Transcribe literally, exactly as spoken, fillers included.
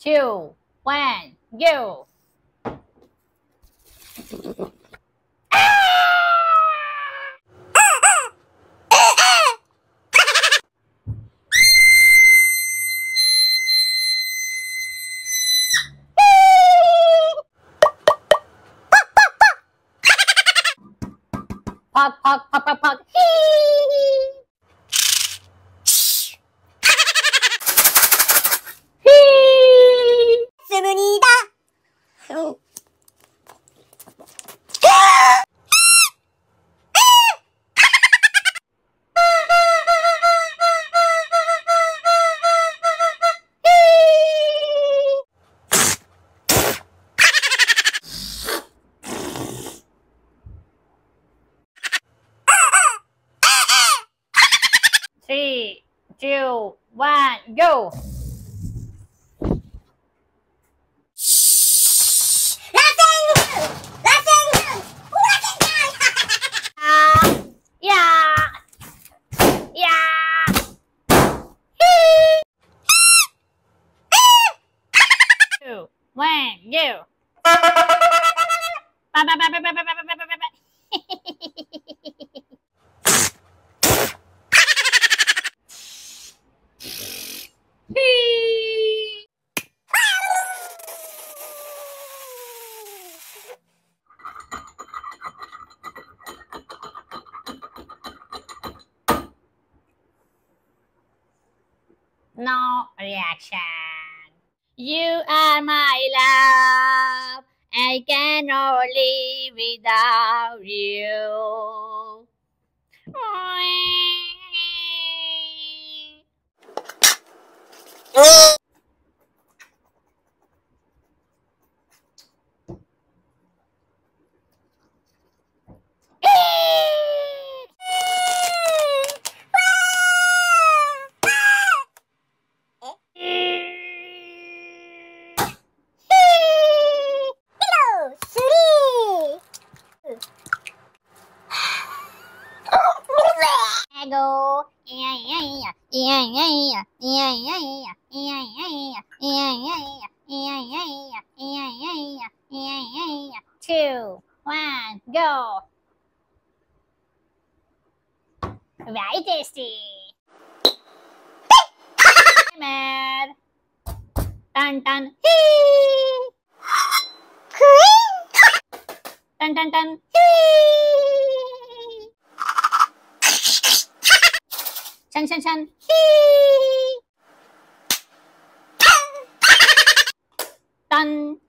two, one, go! Pog, pog, pog, pog, pog. 스문이다. Three, two, one, go! Two, one, go! Ba, ba, ba, ba, ba, ba, ba, ba, ba, ba. No reaction. You are my love. I cannot live without you. Go. Yeah, yeah, yeah, yeah, yeah, yeah, yeah, yeah, yeah, yeah, yeah, yeah, yeah, yeah, yeah, yeah. Two, one, go. Very tasty. Mad. Dun dun. Hee. Dun dun dun. Hee. Chan chan chan. Hee. Dun.